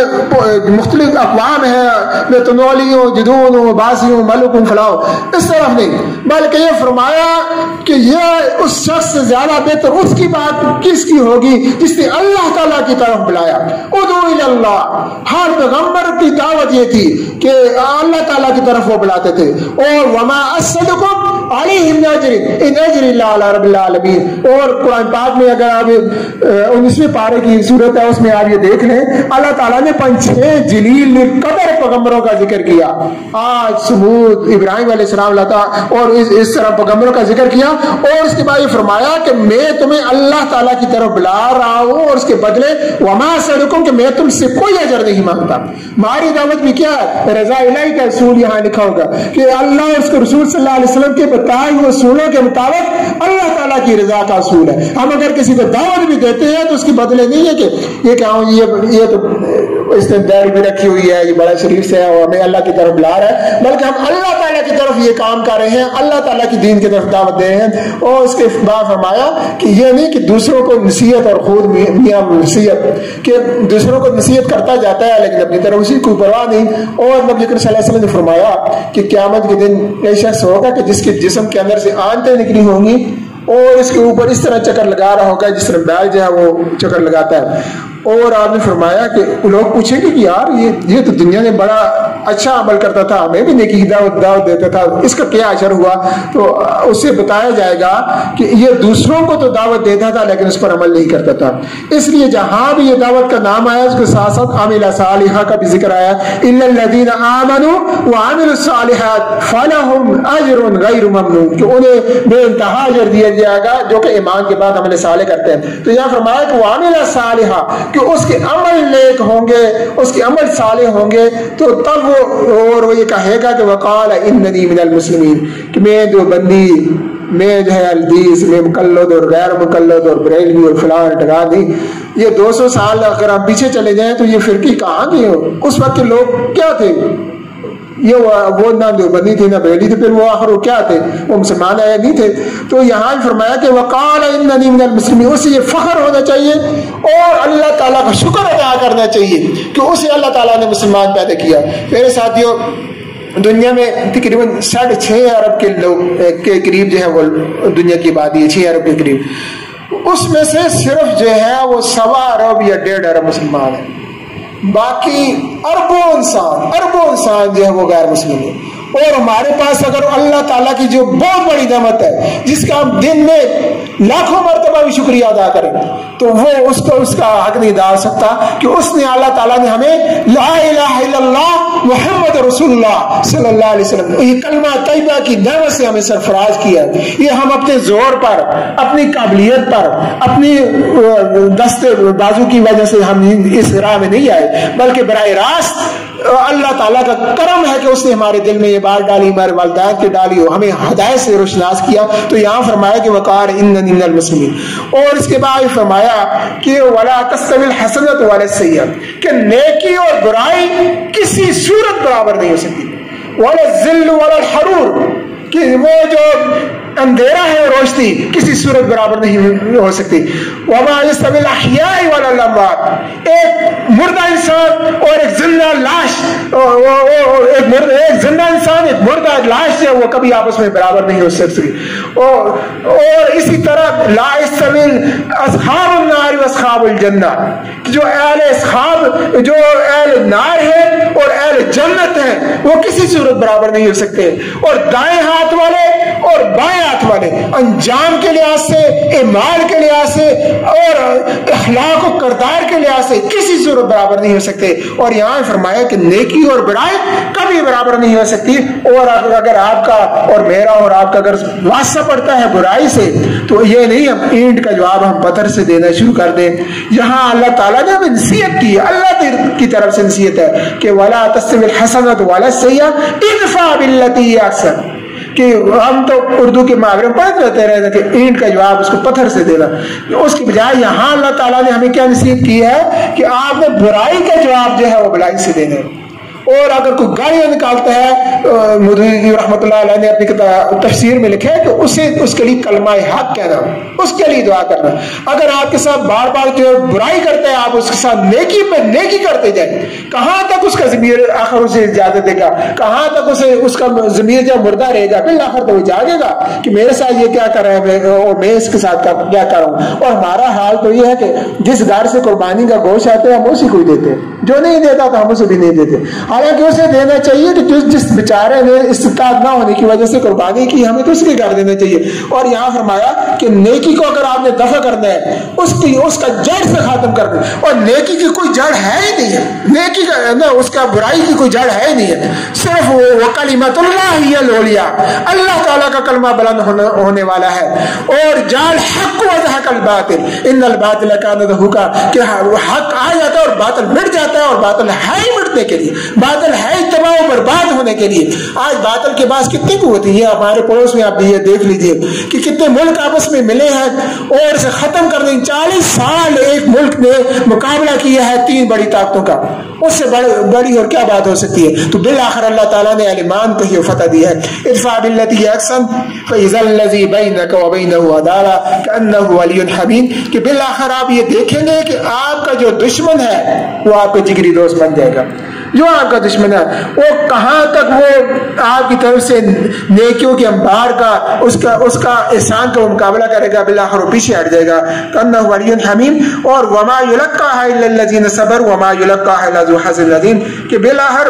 مختلف اقوام ہیں، میں تنولی ہوں، جدون ہوں، باسی ہوں، ملک ہوں، فلاں ہوں. اس طرف نہیں، بلکہ یہ فرمایا کہ یہ اس شخص سے زیادہ بہتر اس کی بات کس کی ہوگی جس نے اللہ تعالیٰ کی طرف بلایا. ادعو الی اللہ، ہر پیغمبر کی دعوت یہ تھی کہ اللہ تعالیٰ کی طرف وہ بلاتے تھے. اور وما اسألکم علیہ من اجر ان اجری الا علی رب العالمین. اور قرآن پاک میں اگر آپ 19ویں پارے کی صورت ہے اس میں آپ یہ دیکھ لیں، اللہ تعالیٰ نے 5-6 جلیل قدر پیغمبروں کا ذکر کیا. آج سمود، ابراہیم علیہ السلام اور اس طرح پیغمبروں کا ذکر کیا. اور اس کے بعد یہ فرمایا کہ میں تمہیں اللہ تعالیٰ کی طرف بلا رہا ہوں اور اس کے بدلے وما اسألکم کہ میں تم سے کوئی اجر نہیں مانگتا. ہماری دعوت بھی کیا ہے؟ رضا الہی کا اصول یہاں لکھا ہوگا کہ اللہ اور اس کے رسول صلی اللہ علیہ وسلم کے بتائے ہوئے اصولوں کے مطابق اللہ تعالیٰ کی رضا کا اصول ہے. ہم اگر کسی کو دعوت بھی دیتے ہیں تو اس کے بدلے نہیں ہے کہ یہ کیا یہ تو اس نے داڑھی بھی رکھی ہوئی ہے، یہ بڑا شریف سے ہے اور ہمیں اللہ کی طرف بلا رہا ہے، بلکہ ہم اللہ تعالیٰ کی طرف یہ کام کر رہے ہیں، اللہ تعالیٰ کی دین کی طرف دعوت دے رہے ہیں. اور اس کے بعد فرمایا کہ یہ نہیں کہ دوسروں کو نصیحت اور خود میاں نصیحت کہ دوسروں کو نصیحت کرتا جاتا ہے لیکن اپنی طرف اسی کوئی پرواہ نہیں. اور نبی کریم صلی اللہ علیہ وسلم نے فرمایا کہ قیامت کے دن ایک شخص ہوگا کہ جس کے جسم کے اندر سے آنتیں نکلی ہوں گی اور اس کے اوپر اس طرح چکر لگا رہا ہوگا جس طرح بیل جو ہے وہ چکر لگاتا ہے. اور آپ نے فرمایا کہ لوگ پوچھیں گے کہ یار یہ تو دنیا میں بڑا اچھا عمل کرتا تھا، ہمیں بھی نیکی کی دعوت دیتا تھا، اس کا کیا اثر ہوا؟ تو اس سے بتایا جائے گا کہ یہ دوسروں کو تو دعوت دیتا تھا لیکن اس پر عمل نہیں کرتا تھا. اس لیے جہاں بھی یہ دعوت کا نام آیا اس کے ساتھ ساتھ عامل صالحہ کا بھی ذکر آیا. الا الذین آمنوا وعملوا الصالحات فلہم اجر غیر ممنون، کہ انہیں بے انتہا اجر دیا جائے گا جو کہ ایمان کے بعد عمل صالح کرتے ہیں. تو یہاں فرمایا کہ وعمل صالحہ کہ اس کے عمل نیک ہوں گے، اس کے عمل صالح ہوں گے تو تب وہ یہ کہے گا کہ وقال اننی من المسلمین، کہ میں جو بندی، میں جو ہے الدیس، میں مقلد اور غیر مقلد اور بریلوی اور فلاں ٹکانی. یہ 200 سال اگر ہم پیچھے چلے جائیں تو یہ فرقی کہاں کی ہو؟ اس وقت کے لوگ کیا تھے؟ یہ وہ نہ دیوبندی تھے نہ بریلی تھے، پھر وہ آخر وہ کیا تھے؟ وہ مسلمان آیا نہیں تھے. تو یہاں فرمایا کہ وقال اننی من المسلمین، اسے یہ فخر ہونا چاہیے اور اللہ تعالیٰ کا شکر ادا کرنا چاہیے کہ اسے اللہ تعالیٰ نے مسلمان پیدا کیا. میرے ساتھیوں، دنیا میں تقریباً 6.5 ارب کے لوگ کے قریب جو ہے وہ دنیا کی آبادی ہے، 6 ارب کے قریب. اس میں سے صرف جو ہے وہ 1.25 ارب یا 1.5 ارب مسلمان ہیں، باقی اربوں انسان جو ہے وہ غیر مسلم ہے. اور ہمارے پاس اگر اللہ تعالیٰ کی جو بہت بڑی نعمت ہے جس کا ہم دن میں لاکھوں مرتبہ بھی شکریہ ادا کریں تو وہ اس کا حق نہیں ادا سکتا کہ اس نے اللہ تعالیٰ نے ہمیں لا الہ الا اللہ محمد رسول اللہ صلی اللہ علیہ وسلم یہ کلمہ طیبہ کی نعمت سے ہمیں سرفراز کیا. یہ ہم اپنے زور پر، اپنی قابلیت پر، اپنی دست بازو کی وجہ سے ہم اس راہ میں نہیں آئے، بلکہ براہ راست اللہ تعالیٰ کا کرم ہے کہ اس نے ہمارے دل میں یہ بات ڈالی، ہمارے والدین کے ڈالی، ہمیں ہدایت سے روشناس کیا. تو یہاں فرمایا کہ وقال اننی من المسلمین. اور اس کے بعد فرمایا کہ ولا تستوی الحسنۃ ولا السیئۃ، کہ نیکی اور برائی کسی صورت برابر نہیں ہو سکتی. ولا الذل ولا الحرور، کہ وہ جو اندھیرا ہے روشنی کسی صورت برابر نہیں ہو سکتی. وما یستوی الاحیاء ولا الاموات، ایک مردہ انسان اور ایک زندہ لاش، ایک زندہ انسان ایک مردہ لاش ہے وہ کبھی آپس میں برابر نہیں ہو سکتی. اور اسی طرح لا یستوی اصحاب النار واصحاب الجنہ، جو اہل نار ہے اور اہل جنت ہے وہ کسی صورت برابر نہیں ہو سکتے. اور دائیں ہاتھ والے اور بائیں ہاتھ والے انجام کے لحاظ سے، اعمال کے لحاظ سے اور اخلاق و کردار کے لحاظ سے کسی صورت برابر نہیں ہو سکتے. اور یہاں فرمایا کہ نیکی اور برائی کبھی برابر نہیں ہو سکتی. اور اگر آپ کا اور میرا اور آپ کا اگر واسطہ پڑتا ہے برائی سے تو یہ نہیں ہم اینٹ کا جواب ہم پتھر سے دینا شروع کر دیں. یہاں اللہ تعالیٰ نے ہمیں نصیحت کی، اللہ کی طرف سے نصیحت ہے کہ ولا تستوی الحسنۃ ولا السیئۃ ادفع باللتی ہی احسن، کہ ہم تو اردو کے محاورے میں پڑھتے رہتے کہ اینٹ کا جواب اس کو پتھر سے دینا. اس کی بجائے یہاں اللہ تعالیٰ نے ہمیں کیا نصیحت کی ہے کہ آپ نے برائی کا جواب جو ہے وہ بھلائی سے دینا. اور اگر کوئی گالیاں نکالتا ہے، مودودی رحمۃ اللہ علیہ نے اپنی تفسیر میں لکھا ہے کہ اسے اس کے لیے کلمہ حق کہنا، اس کے لیے دعا کرنا۔ اگر آپ کے ساتھ بار بار جو برائی کرتے ہیں آپ اس کے ساتھ نیکی پہ نیکی کرتے جائیں، کہاں تک اس کا ضمیر آخر اسے اجازت دے گا، کہاں تک اسے اس کا ضمیر جب مردہ رہے گا، پھر آخر تو وہ جاگے گا کہ میرے ساتھ یہ کیا کر رہے ہیں اور میں اس کے ساتھ کیا کر رہا ہوں۔ اور ہمارا حال تو یہ ہے کہ جس گھر سے قربانی کا گوشت آتا ہے ہم اسی کو ہی دیتے ہیں، جو نہیں دیتا تو ہم اسے بھی نہیں دیتے، حالانکہ اسے دینا چاہیے کہ جس بیچارے نے استطاعت نہ ہونے کی وجہ سے قربانی کی ہمیں تو اس کے گھر دینا چاہیے۔ اور یہاں فرمایا کہ نیکی کو اگر آپ نے دفع کرنا ہے اس کا جڑ سے ختم کرنا ہے، اور نیکی کی کوئی جڑ ہے ہی نہیں ہے، نیکی کا نا اس کا برائی کی کوئی جڑ ہے ہی نہیں ہے، صرف وہ کلمۃ اللہ ہی العلیٰ، اللہ تعالیٰ کا کلمہ بلند ہونے والا ہے۔ اور جال حق وضحک الباطل ان الباطل کان زہوقا، کہ حق آ جاتا ہے اور باطل مٹ جاتا ہے، اور باطل ہے ہی مٹنے کے لیے، باطل ہے ہی تباہ و برباد ہونے کے لیے۔ آج باطل کے پاس کتنی قوت ہے، یہ ہمارے پڑوس میں آپ یہ دیکھ لیجئے کہ کتنے ملک آپس میں ملے ہیں اور اسے ختم کر دیں۔ 40 سال ایک ملک نے مقابلہ کیا ہے 3 بڑی طاقتوں کا، اس سے بڑی اور کیا بات ہو سکتی ہے؟ تو بالآخر اللہ تعالیٰ نے ایمان کو ہی فتح دی ہے۔ ادفع باللتی احسن فاذا الذی بینک وبینہ عداوۃ کأنہ ولی حمیم، کہ بالآخر آپ یہ دیکھیں گے کہ آپ کا جو دشمن ہے وہ آپ کا جگری دوست بن جائے گا۔ جو آپ کا دشمن ہے وہ کہاں تک وہ آپ کی طرف سے نیکیوں کے انبار کا اس کا احسان کا مقابلہ کرے گا، بالآخر وہ پیچھے ہٹ جائے گا۔ کأنہ ولی حمیم، اور وما یلقاها الا الذین صبروا وما یلقاها الا ذو حظ عظیم، کہ بالآخر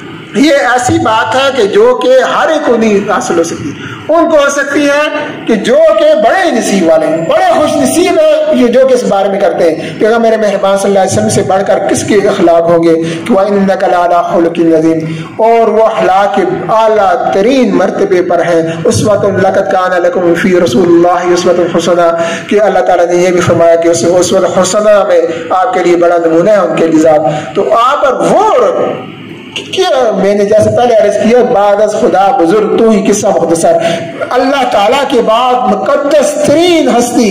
یہ ایسی بات ہے کہ جو کہ ہر ایک کو نہیں حاصل ہو سکتی، ان کو ہو سکتی ہے کہ جو کہ بڑے نصیب والے ہیں، بڑے خوش نصیب ہیں یہ جو کہ اس بارے میں کرتے ہیں۔ کہ میرے مہربان صلی اللہ علیہ وسلم سے بڑھ کر کس کے اخلاق ہوں گے کہ وَإِنَّكَ لَعَلَىٰ خُلُقٍ عَظِيمٍ، اور وہ اخلاق کے اعلیٰ ترین مرتبے پر ہے۔ اسوۃ لقد کان لکم فی رسول اللہ اسوۃ حسنہ، کہ اللہ تعالیٰ نے یہ بھی فرمایا کہ اسوۃ حسنہ میں آپ کے لیے بڑا نمونہ ہے ان کے لیے ذات۔ تو آپ پر وہ کیا میں نے جیسے پہلے عرض کیا، بعد از خدا بزرگ تو ہی قصہ مختصر، اللہ تعالیٰ کے بعد مقدس ترین ہستی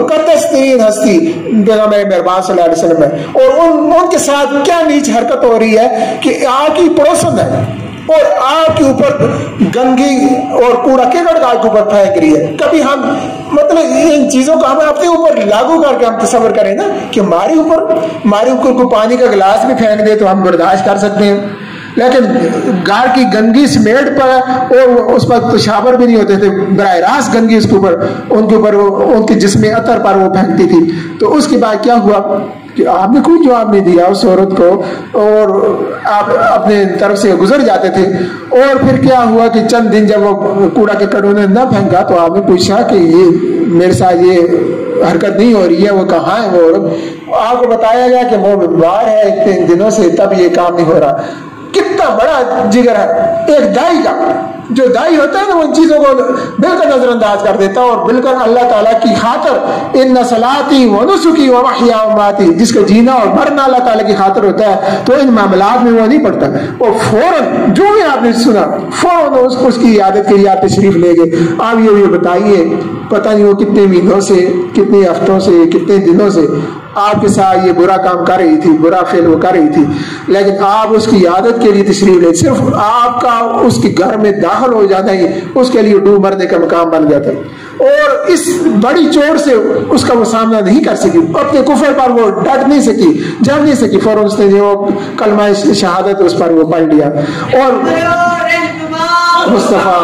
پیغمبر مہربان صلی اللہ علیہ وسلم ہے، اور ان کے ساتھ کیا نیچ حرکت ہو رہی ہے کہ آپ کی پڑوسن ہے اور آپ کے اوپر گندگی اور کوڑا کرکٹ آپ کے اوپر پھینک رہی ہے۔ کبھی ہم مطلب ان چیزوں کو ہم اپنے اوپر لاگو کر کے ہم تصور کریں نا کہ ہمارے اوپر کوئی پانی کا گلاس بھی پھینک دے تو ہم برداشت کر سکتے ہیں، لیکن گار کی گندگی سمیٹ پر اور اس پر پشاور بھی نہیں ہوتے تھے، براہ راست گندگی اس کے اوپر ان کے جسم عطر پر وہ پھینکتی تھی۔ تو اس کے بعد کیا ہوا کہ آپ نے کوئی جواب نہیں دیا اس عورت کو، اور آپ اپنے طرف سے گزر جاتے تھے۔ اور پھر کیا ہوا کہ چند دن جب وہ کوڑا کرکٹ انہوں نے نہ پھینکا تو آپ نے پوچھا کہ یہ میرے ساتھ یہ حرکت نہیں ہو رہی ہے، وہ کہاں ہے وہ عورت؟ آپ کو بتایا گیا کہ وہ بیمار ہے اتنے دنوں سے، تب یہ کام نہیں ہو رہا۔ کتنا بڑا جگر ہے ایک دائی کا، جو دائی ہوتا ہے نا وہ ان چیزوں کو بالکل نظر انداز کر دیتا ہے اور بالکل اللہ تعالیٰ کی خاطر، ان صلاتی و نسکی و محیا و ماتی، جس کا جینا اور مرنا اللہ تعالیٰ کی خاطر ہوتا ہے، تو ان معاملات میں وہ نہیں پڑتا، اور فوراً جو بھی آپ نے سنا فوراً اس کی عادت کے لیے آپ تشریف لے گئے۔ آپ یہ بتائیے پتہ نہیں وہ کتنے مہینوں سے، کتنے ہفتوں سے، کتنے دنوں سے آپ کے ساتھ یہ برا کام کر رہی تھی، برا فعل وہ کر رہی تھی، لیکن آپ اس کی عادت کے لیے تشریف لے، صرف آپ کا اس کے گھر میں داخل ہو جانا ہی اس کے لیے ڈوب مرنے کا مقام بن جاتا ہے۔ اور اس بڑی چوٹ سے اس کا وہ سامنا نہیں کر سکی، اپنے کفر پر وہ ڈٹ نہیں سکی، جم نہیں سکی، فوراً اس نے وہ کلمہ شہادت اس پر وہ پڑھ لیا۔ اور مصطفیٰ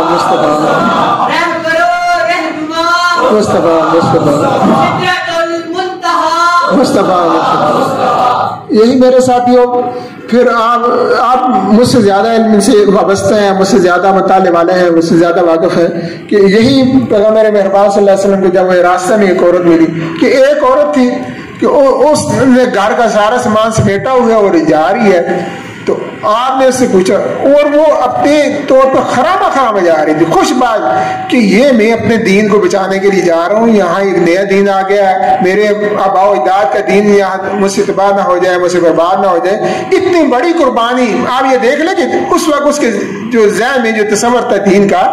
یہی میرے ساتھیوں، پھر آپ مجھ سے زیادہ علم سے وابستہ ہیں، مجھ سے زیادہ مطالعے والے ہیں، مجھ سے زیادہ واقف ہیں کہ یہی پیغمبر مہربان صلی اللہ علیہ وسلم کو جب وہ راستہ میں ایک عورت ملی کہ ایک عورت تھی کہ اس نے گھر کا سارا سامان سمیٹا ہوا اور جا رہی ہے، تو آپ نے اس سے پوچھا اور وہ اپنے طور پر خرامہ جا رہی تھی، خوش بات کہ یہ میں اپنے دین کو بچانے کے لیے جا رہا ہوں، یہاں ایک نیا دین آ گیا ہے، میرے آباء و اجداد کا دین یہاں مجھ سے تباہ نہ ہو جائے، مجھ سے برباد نہ ہو جائے۔ اتنی بڑی قربانی آپ یہ دیکھ لیں کہ اس وقت اس کے جو ذہن میں جو تصور تھا دین کا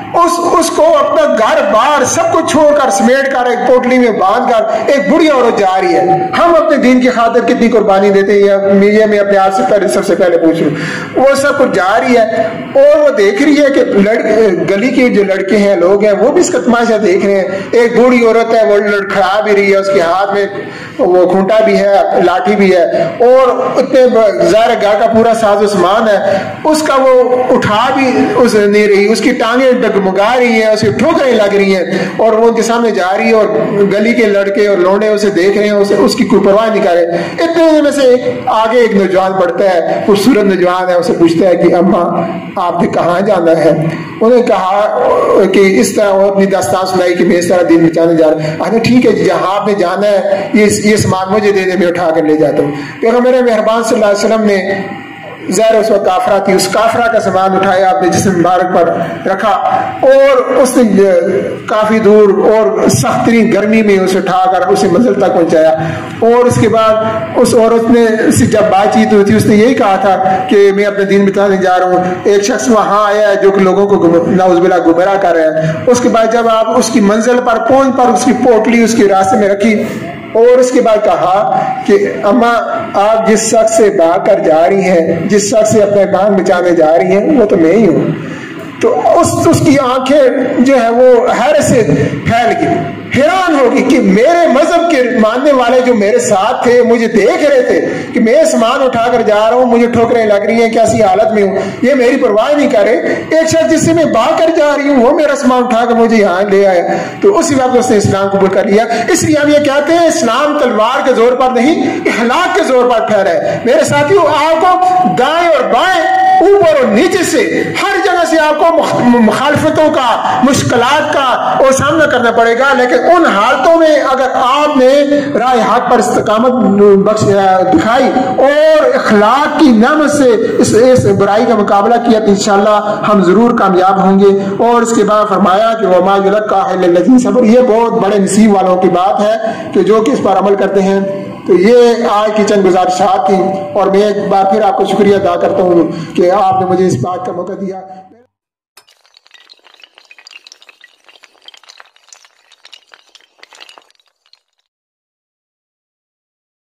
اس کو اپنا گھر بار سب کو چھوڑ کر سمیٹ کر ایک پوٹلی میں باندھ کر ایک بڑی عورت جا رہی ہے. ہم اپنے دین کی خاطر کتنی قربانی دیتے ہیں یہ میں اپنے آپ سے سب سے پہلے پوچھ رہا ہوں. وہ سب کچھ جا رہی ہے اور وہ دیکھ رہی ہے کہ گلی کے جو لڑکے ہیں لوگ ہیں وہ بھی اس کا تماشا دیکھ رہے ہیں. ایک بوڑھی عورت ہے وہ لڑکھڑا بھی رہی ہے, اس کے ہاتھ میں وہ کھونٹا بھی ہے, لاٹھی بھی ہے, اور اتنے ظاہر گھر کا پورا ساز و سامان ہے, اس کا وہ اٹھا بھی اس نہیں رہی, اس کی ٹانگیں ڈگمگا رہی ہیں, اسے ٹھوکریں لگ رہی ہیں, اور وہ ان کے سامنے جا رہی ہے اور گلی کے لڑکے اور لونڈے اسے دیکھ رہے ہیں, اس کی کوئی پرواہ نہیں کر رہے. اتنے میں سے آگے ایک نوجوان پڑھتا ہے, خوبصورت نوجوان ہے, اسے پوچھتا ہے کہ اماں آپ نے کہاں جانا ہے؟ انہوں نے کہا کہ اس طرح وہ اپنی داستان سنائی کہ میں اس طرح دین بچانے جا رہا ہوں. آنے ٹھیک ہے جہاں آپ نے جانا ہے یہ سامان مجھے دے دے, میں اٹھا کر لے جاتا ہوں. پیغمبر مہربان صلی اللہ علیہ وسلم نے ظاہر اس وقت کافرہ تھی, اس کافرہ کا سامان اٹھایا, آپ نے جسم مبارک پر رکھا اور اس نے کافی دور اور سخت ترین گرمی میں اسے اٹھا کر اسے منزل تک پہنچایا. اور اس کے بعد اس عورت نے جب بات چیت ہوئی تھی اس نے یہی کہا تھا کہ میں اپنے دین بتانے جا رہا ہوں. ایک شخص وہاں آیا ہے جو کہ لوگوں کو نعوذ باللہ گمراہ کر رہا ہے. اس کے بعد جب آپ اس کی منزل پر پہنچ پر اس کی پوٹلی اس کے راستے میں رکھی اور اس کے بعد کہا کہ اماں آپ جس شخص سے بھاگ کر جا رہی ہیں, جس شخص سے اپنے جان بچانے جا رہی ہیں وہ تو میں ہی ہوں. تو اس کی آنکھیں جو ہے وہ حیرت سے پھیل گئی, حیران ہوگی کہ میرے مذہب کے ماننے والے جو میرے ساتھ تھے مجھے دیکھ رہے تھے کہ میں سامان اٹھا کر جا رہا ہوں, مجھے ٹھوکریں لگ رہی ہیں, کیسی حالت میں ہوں, یہ میری پرواہ نہیں کرے. ایک شخص جس سے میں بھاگ کر جا رہی ہوں وہ میرا سامان اٹھا کر مجھے یہاں لے آیا. تو اسی وقت اس نے اسلام قبول کر لیا. اس لیے ہم یہ کہتے ہیں اسلام تلوار کے زور پر نہیں, اخلاق کے زور پر ٹھہرا ہے. میرے ساتھیوں آپ کو دائیں اور بائیں, اوپر اور نیچے سے ہر جگہ سے آپ کو مخالفتوں کا, مشکلات کا اور سامنا کرنا پڑے گا, لیکن ان حالتوں میں اگر آپ نے راہ حق پر استقامت دکھائی اور اخلاق کی نعمت سے اس برائی کا مقابلہ کیا تو انشاءاللہ ہم ضرور کامیاب ہوں گے. اور اس کے بعد فرمایا کہ وما یلقاها الا الذین صبروا, یہ بہت بڑے نصیب والوں کی بات ہے کہ جو کہ اس پر عمل کرتے ہیں. تو یہ آج کی چند گزارشات تھیں اور میں ایک بار پھر آپ کو شکریہ ادا کرتا ہوں کہ آپ نے مجھے اس بات کا موقع دیا.